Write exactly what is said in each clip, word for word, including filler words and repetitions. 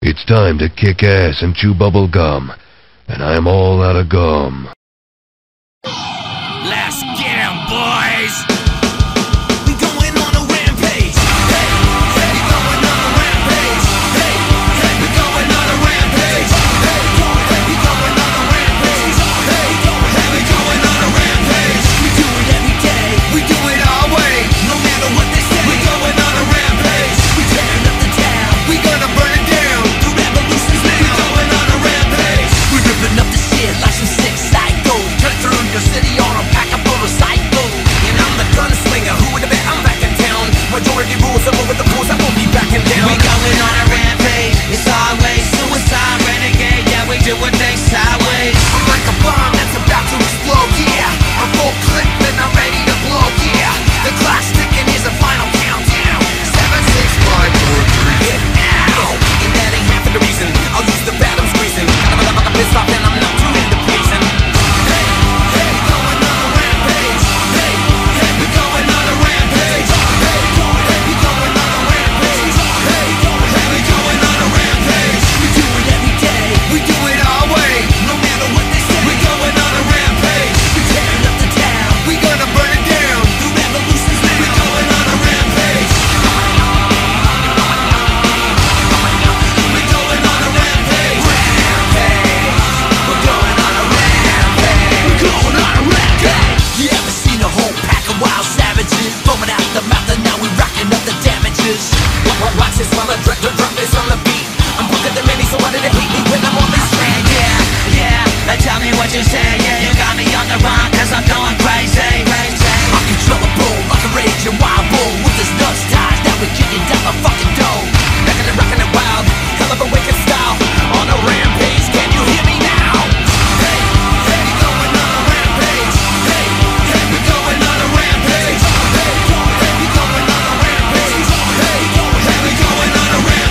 It's time to kick ass and chew bubble gum, and I'm all out of gum. Let's get 'em, boys! We going on a rampage! Hey, hey, we going on a rampage! Hey, hey, we going on a rampage! Hey, hey, we going on a rampage! Hey, hey, we going on a rampage! We do it every day, we do it our way, no matter what they say. We going on a rampage! We tearing up the town, we gonna burn it down. The revolution's now. We going on a rampage! We ripping up the shit like some sick psycho. Turn through your city on a pack of motorcycle. And I'm the gunslinger, who would have bet I'm back in town? Majority rules, I'm over the rules, I won't be backing down. We going on a rampage, it's our way. Suicide, renegade, yeah, we do what they sideways. I'm like a bomb that's about to explode, yeah. I'm full clip and I'm ready to blow, yeah. The clock's ticking, here's a final countdown. Seven, six, five, four, three, hit now. And that ain't half of the reason I'll use the bat I'm squeezing. I'm pissed off and I'm not too into pleasing. Hey, hey, we going on a rampage. Hey, hey, we going on a rampage. Hey, hey, we going on a rampage. Hey, hey, we going on a rampage. We do it every day, we do it our way, no matter what they say. We going on a rampage. We tearing up the town, we gonna burn it down. The revolution's now. We going on a rampage. We going on a rampage. Rampage. We're going on a rampage. We're going on a rampage. You ever seen a whole pack of wild savages foaming out the mouth and now we racking up the damages? Wa- wa- Watch this while I drop the drum is on the beat. I'm booking the many, so why did they hate me when I'm on this track? Yeah, yeah, uh, tell me what you say. Yeah, you got me on the run cause I'm going crazy, crazy. Uncontrollable like a raging wild bull with his nuts tied, now we're kicking down the fucking door. Rockin' and rockin' it wild, hell of a wicked style. On a rampage, can you hear me now? Hey, hey, we going on a rampage. Hey, hey, we going on a rampage. Hey, hey, we going on a rampage. Hey, hey, we going on a rampage.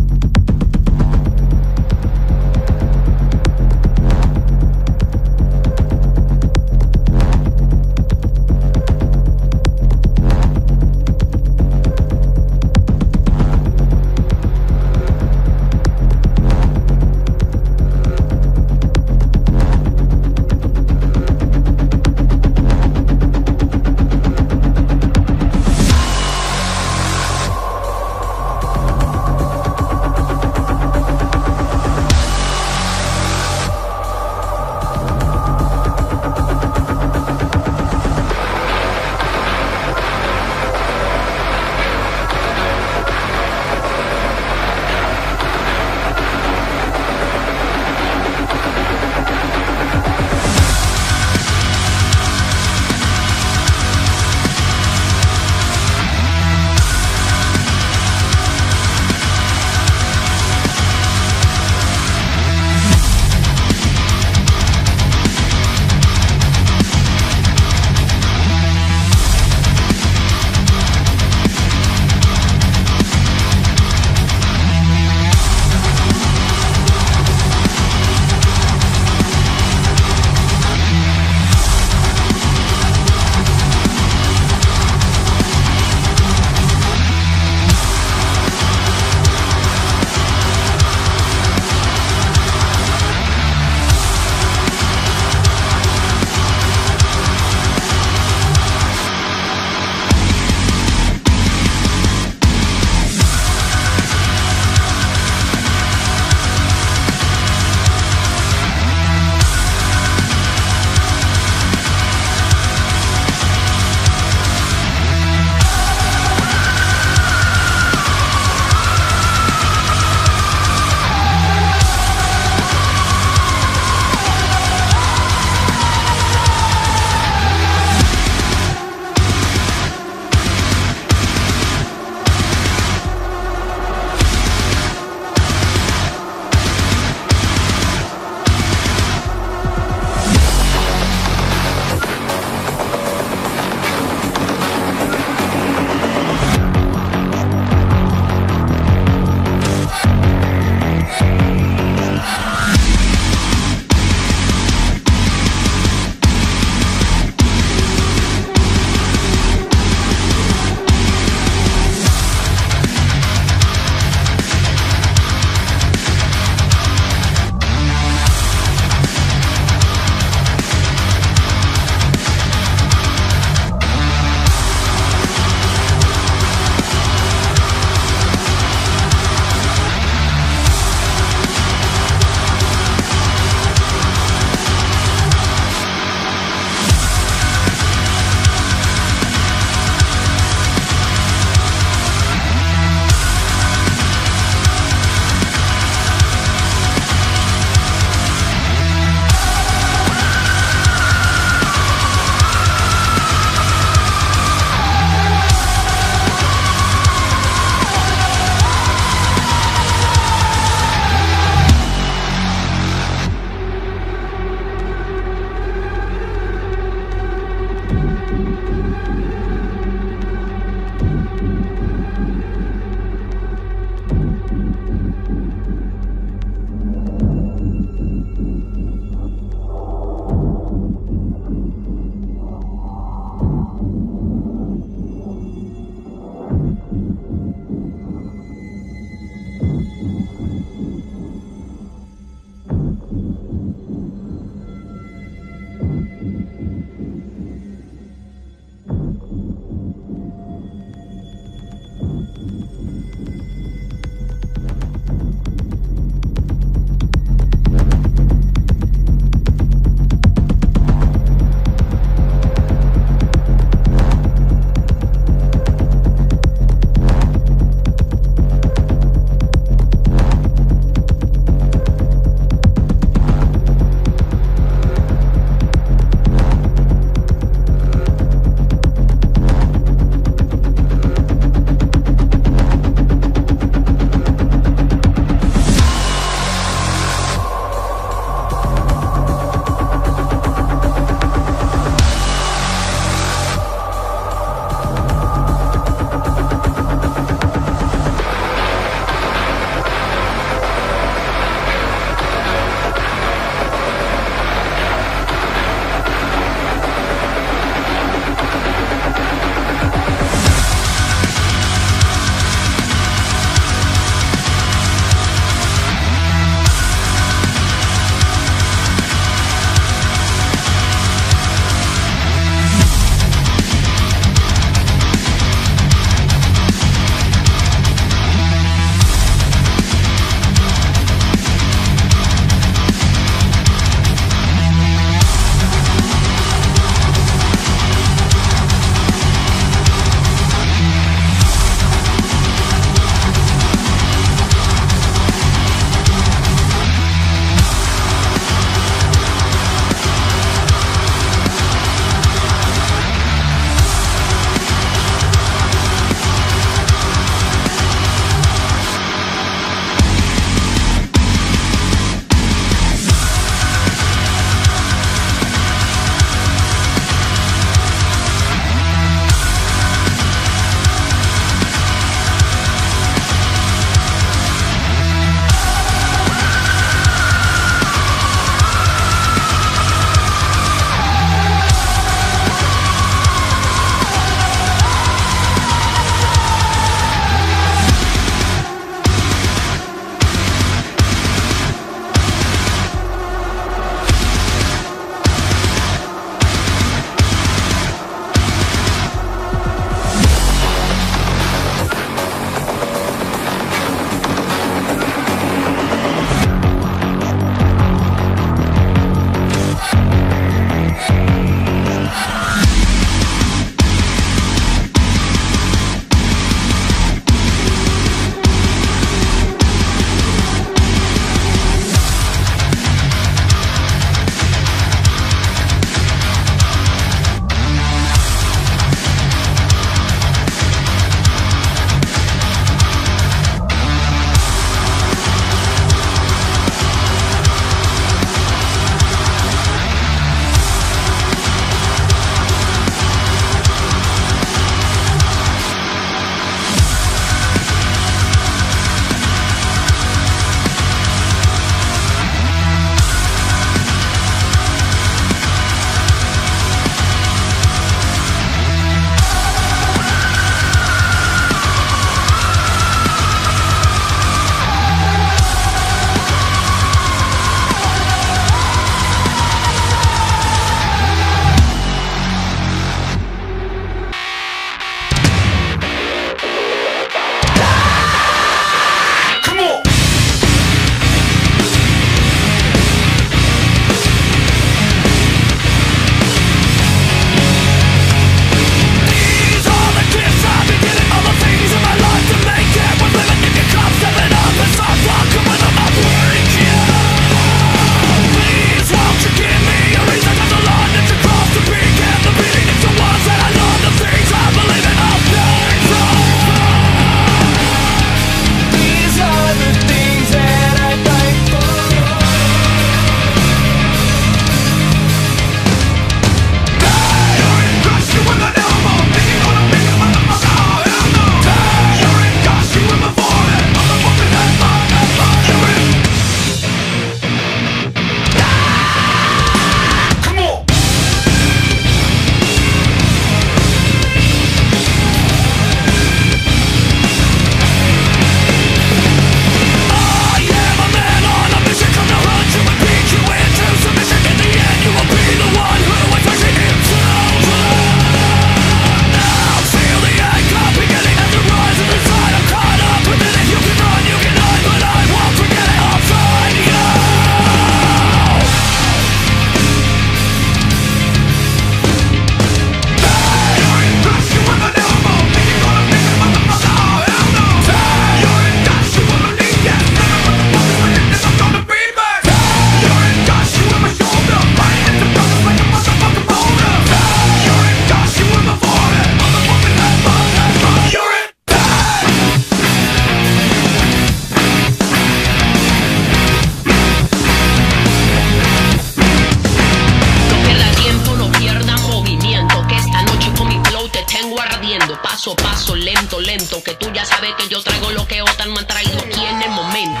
traído aquí en el momento.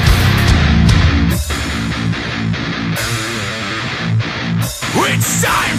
It's time!